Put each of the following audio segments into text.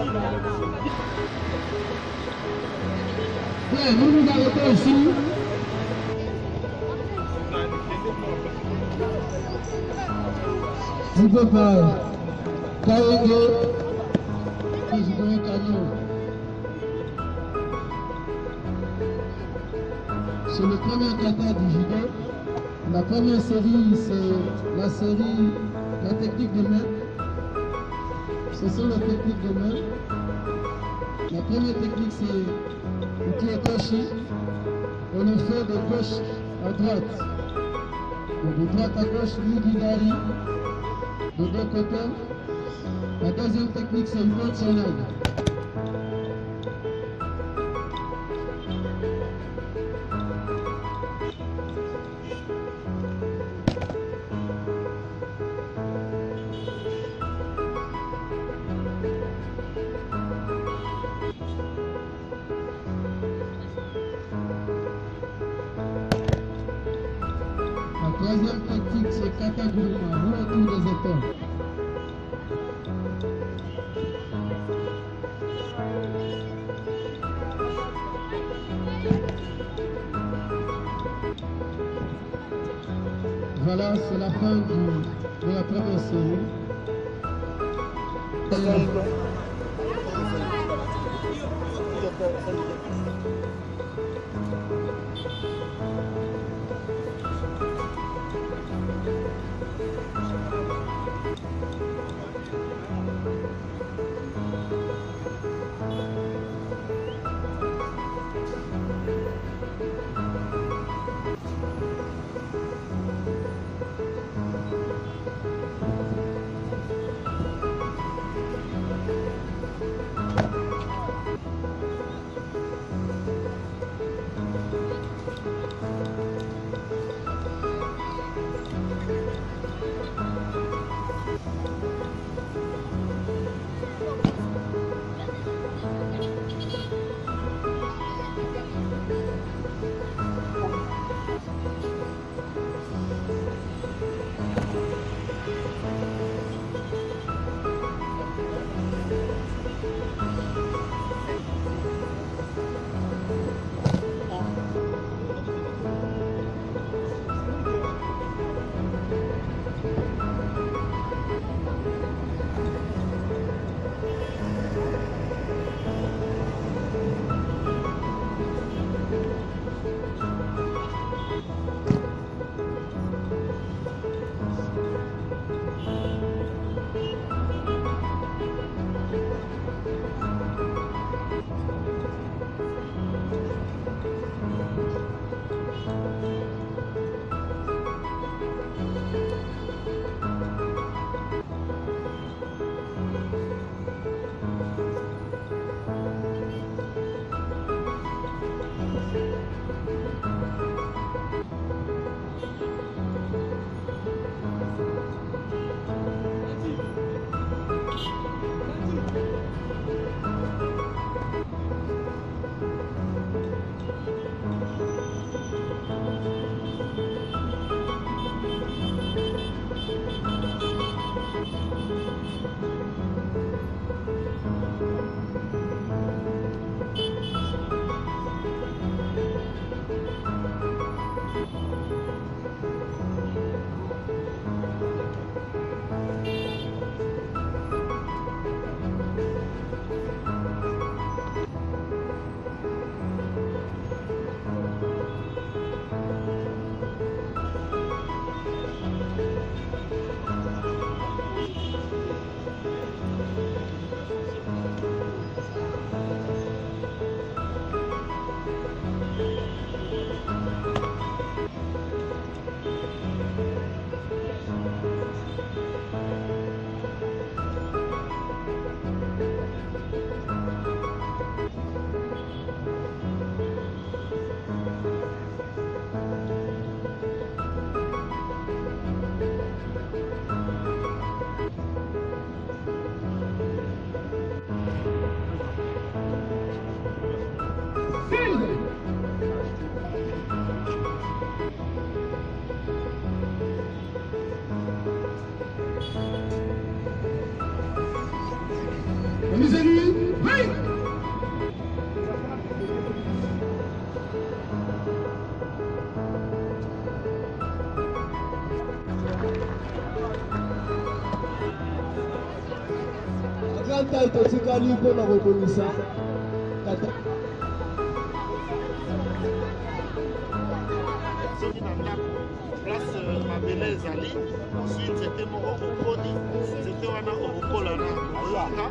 Bien, nous nous arrêtons ici. Vous pouvez pas. Kaenge, président Kano. C'est le premier kata du judo. La première série, c'est la série, la technique de main. Ce sont les techniques de main. La première technique, c'est le kiotoshi. On le fait de gauche à droite. Donc de droite à gauche, Nigidari. De deux côtés. La deuxième technique, c'est une bonne sonade. La troisième technique, c'est Kataguruma, roue autour des épaules. Voilà, c'est la fin de la première série. 50 totikali mpona kokomisa kata soki na ndako place mabele ezali ensuite nzete moko okoni nzete wana okokola na oyoka.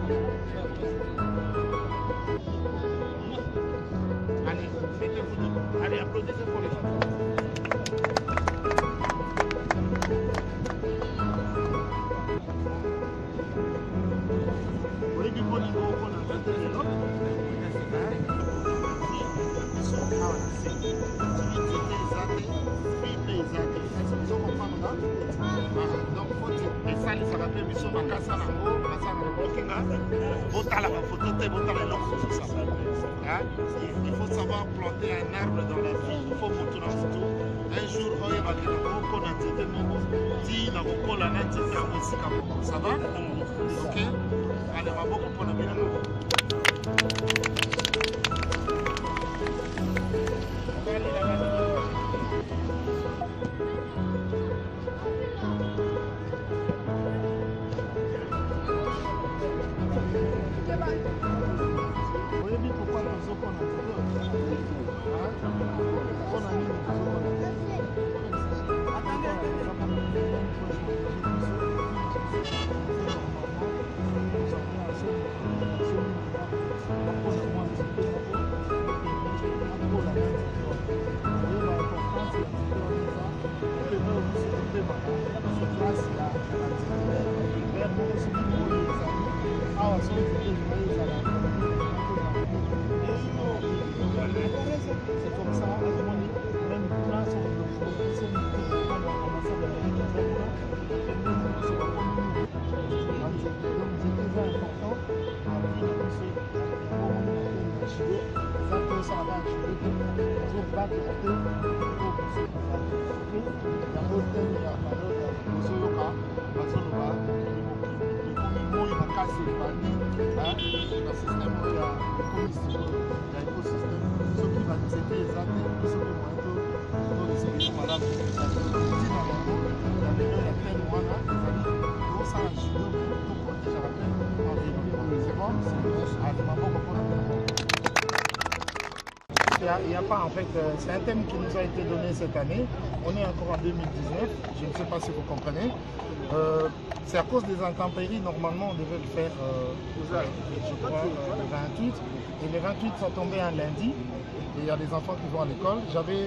Allez, mettez-vous debout. Allez, applaudissez pour les enfants. Il faut savoir planter un arbre dans la vie. Il faut montrer un jour, ça va? Ok? Allez, on va beaucoup pour la vie. C'est comme ça, même place, il n'y a pas en fait, c'est un thème qui nous a été donné cette année. On est encore en 2019, je ne sais pas si vous comprenez. C'est à cause des intempéries, normalement on devait le faire, je crois, le 28. Et le 28 ça tombait un lundi, et il y a des enfants qui vont à l'école. J'avais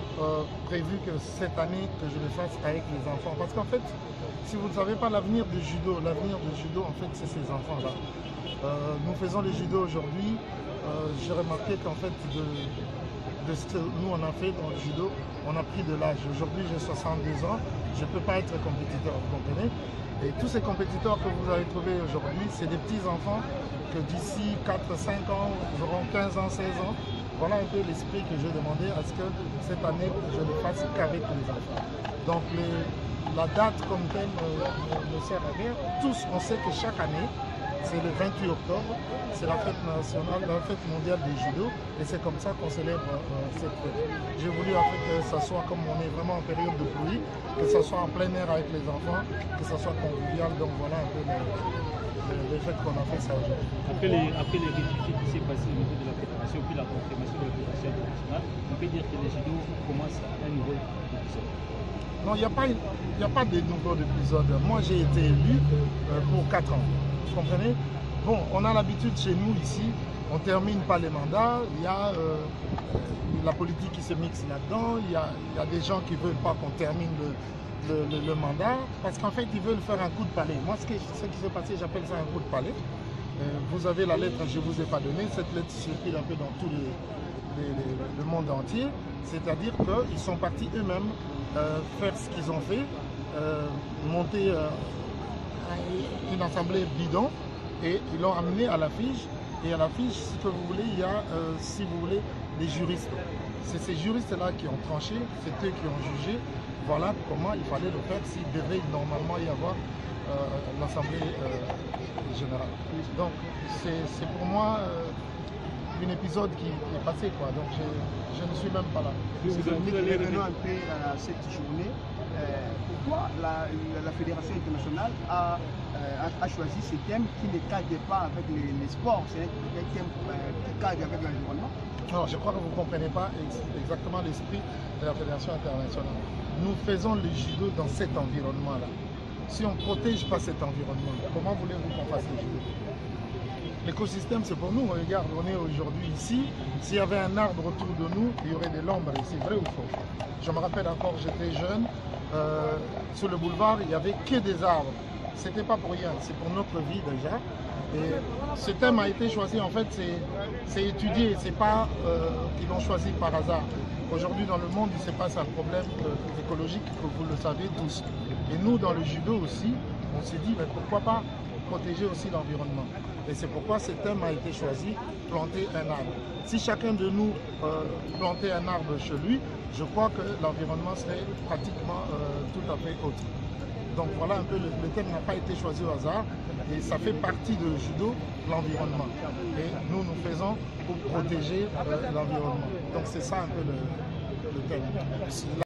prévu que cette année que je le fasse avec les enfants. Parce qu'en fait, si vous ne savez pas l'avenir du judo en fait c'est ces enfants-là. Nous faisons le judo aujourd'hui. J'ai remarqué qu'en fait de ce que nous on a fait dans le judo, on a pris de l'âge. Aujourd'hui j'ai 62 ans, je ne peux pas être compétiteur, vous comprenez? Et tous ces compétiteurs que vous avez trouvés aujourd'hui, c'est des petits enfants que d'ici 4-5 ans, ils auront 15 ans, 16 ans. Voilà un peu l'esprit que je demandais à ce que cette année je ne fasse qu'avec les enfants. Donc la date comme telle ne sert à rien. Tous on sait que chaque année, c'est le 28 octobre, c'est la fête nationale, la fête mondiale du judo, et c'est comme ça qu'on célèbre cette fête. J'ai voulu en fait que ça soit comme on est vraiment en période de pluie, que ça soit en plein air avec les enfants, que ça soit convivial, donc voilà un peu les fêtes qu'on a fait ça aujourd'hui. Après les résultats qui s'est passé au niveau de la fédération, puis la confirmation de la fédération internationale, on peut dire que les judo commencent à un nouveau épisode. Non, il n'y a pas de nouveau épisode. Moi j'ai été élu pour 4 ans. Vous comprenez? Bon, on a l'habitude chez nous ici, on ne termine pas les mandats, il y a la politique qui se mixe là-dedans, il y a des gens qui ne veulent pas qu'on termine le mandat, parce qu'en fait ils veulent faire un coup de palais. Moi ce qui s'est passé, j'appelle ça un coup de palais. Vous avez la lettre, je ne vous ai pas donné, cette lettre circule un peu dans tout le monde entier, c'est-à-dire qu'ils sont partis eux-mêmes faire ce qu'ils ont fait, monter une assemblée bidon, et ils l'ont amené à l'affiche. Et à l'affiche, si vous voulez, il y a, si vous voulez, des juristes. C'est ces juristes-là qui ont tranché, c'est eux qui ont jugé. Voilà comment il fallait le faire s'il devait normalement y avoir l'assemblée générale. Donc, c'est pour moi d'un épisode qui est passé, quoi. Donc je ne suis même pas là. Revenons un peu à cette journée. Pourquoi la Fédération internationale a choisi ce thème qui ne cadre pas avec les sports? C'est un thème qui cadre avec l'environnement? Alors, je crois que vous ne comprenez pas exactement l'esprit de la Fédération internationale. Nous faisons le judo dans cet environnement-là. Si on ne protège pas cet environnement, comment voulez-vous qu'on fasse le judo? L'écosystème, c'est pour nous. Regarde, on est aujourd'hui ici. S'il y avait un arbre autour de nous, il y aurait de l'ombre ici. Vrai ou faux? Je me rappelle encore, j'étais jeune. Sur le boulevard, il n'y avait que des arbres. Ce n'était pas pour rien, c'est pour notre vie déjà. Et ce thème a été choisi, en fait, c'est étudié. C'est pas qu'ils l'ont choisi par hasard. Aujourd'hui, dans le monde, il se passe un problème écologique, que vous le savez tous. Et nous, dans le judo aussi, on s'est dit, mais pourquoi pas protéger aussi l'environnement? Et c'est pourquoi ce thème a été choisi, planter un arbre. Si chacun de nous plantait un arbre chez lui, je crois que l'environnement serait pratiquement tout à fait autre. Donc voilà un peu, le thème n'a pas été choisi au hasard et ça fait partie de judo, l'environnement. Et nous faisons pour protéger l'environnement. Donc c'est ça un peu le thème.